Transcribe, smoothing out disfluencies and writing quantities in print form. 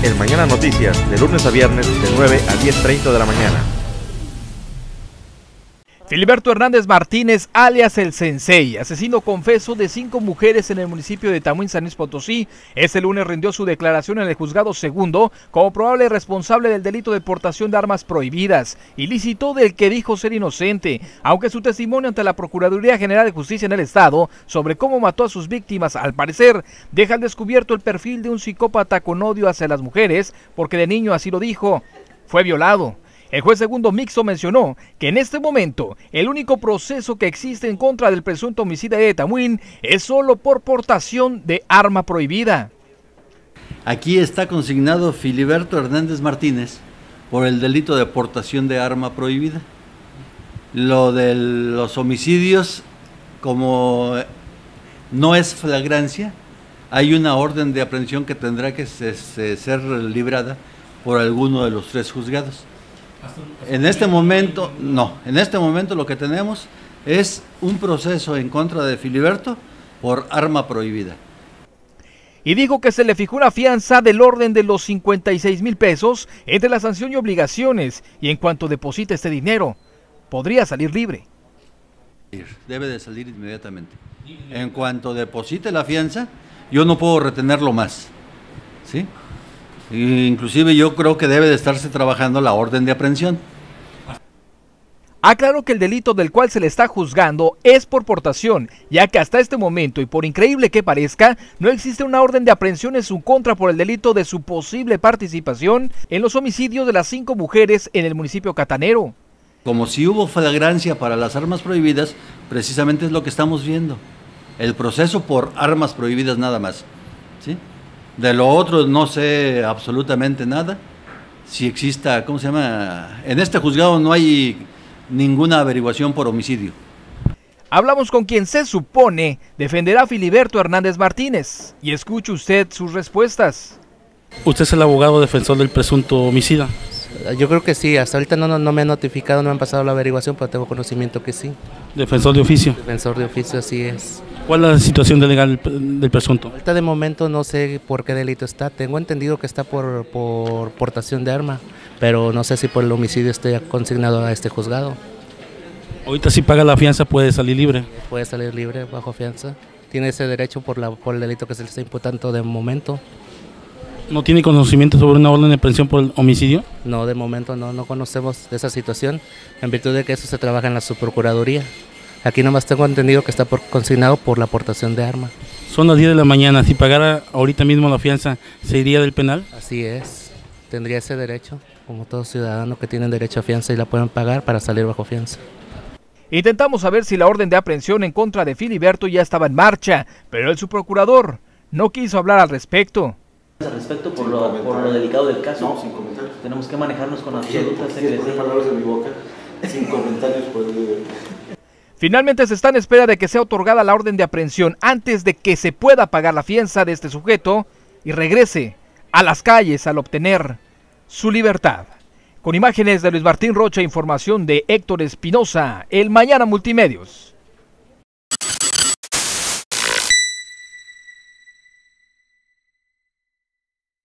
El Mañana Noticias, de lunes a viernes, de 9 a 10:30 de la mañana. Filiberto Hernández Martínez, alias El Sensei, asesino confeso de 5 mujeres en el municipio de Tamuín, San Luis Potosí, este lunes rindió su declaración en el juzgado segundo como probable responsable del delito de portación de armas prohibidas, ilícito del que dijo ser inocente, aunque su testimonio ante la Procuraduría General de Justicia en el Estado sobre cómo mató a sus víctimas, al parecer, deja al descubierto el perfil de un psicópata con odio hacia las mujeres, porque de niño así lo dijo, fue violado. El juez segundo mixto mencionó que en este momento el único proceso que existe en contra del presunto homicida de Tamuín es solo por portación de arma prohibida. Aquí está consignado Filiberto Hernández Martínez por el delito de portación de arma prohibida. Lo de los homicidios, como no es flagrancia, hay una orden de aprehensión que tendrá que ser librada por alguno de los 3 juzgados. En este momento, no. En este momento lo que tenemos es un proceso en contra de Filiberto por arma prohibida. Y dijo que se le fijó una fianza del orden de los 56,000 pesos entre la sanción y obligaciones, y en cuanto deposite este dinero, podría salir libre. Debe de salir inmediatamente. En cuanto deposite la fianza, yo no puedo retenerlo más, ¿sí? Inclusive yo creo que debe de estarse trabajando la orden de aprehensión. Aclaró que el delito del cual se le está juzgando es por portación, ya que hasta este momento, y por increíble que parezca, no existe una orden de aprehensión en su contra por el delito de su posible participación en los homicidios de las 5 mujeres en el municipio catanero. Como si hubo flagrancia para las armas prohibidas, precisamente es lo que estamos viendo. El proceso por armas prohibidas nada más, ¿sí? De lo otro no sé absolutamente nada. Si exista, ¿cómo se llama? En este juzgado no hay ninguna averiguación por homicidio. Hablamos con quien se supone defenderá a Filiberto Hernández Martínez y escuche usted sus respuestas. ¿Usted es el abogado defensor del presunto homicida? Yo creo que sí, hasta ahorita no me han notificado, no me han pasado la averiguación, pero tengo conocimiento que sí. ¿Defensor de oficio? Defensor de oficio, así es. ¿Cuál es la situación legal del presunto? Ahorita de momento no sé por qué delito está, tengo entendido que está por portación de arma, pero no sé si por el homicidio esté consignado a este juzgado. Ahorita si paga la fianza puede salir libre. Puede salir libre bajo fianza, tiene ese derecho por el delito que se le está imputando de momento. ¿No tiene conocimiento sobre una orden de aprehensión por el homicidio? No, de momento no conocemos de esa situación, en virtud de que eso se trabaja en la subprocuraduría. Aquí nomás tengo entendido que está consignado por la portación de arma. Son las 10 de la mañana, si pagara ahorita mismo la fianza, ¿se iría del penal? Así es, tendría ese derecho, como todo ciudadano que tienen derecho a fianza y la pueden pagar para salir bajo fianza. Intentamos saber si la orden de aprehensión en contra de Filiberto ya estaba en marcha, pero el subprocurador no quiso hablar al respecto. Al respecto por lo delicado del caso. No, sin comentarios. Tenemos que manejarnos con absoluta secrecía. Palabras de mi boca, sin comentarios por el... Finalmente se está en espera de que sea otorgada la orden de aprehensión antes de que se pueda pagar la fianza de este sujeto y regrese a las calles al obtener su libertad. Con imágenes de Luis Martín Rocha, información de Héctor Espinosa, El Mañana Multimedios.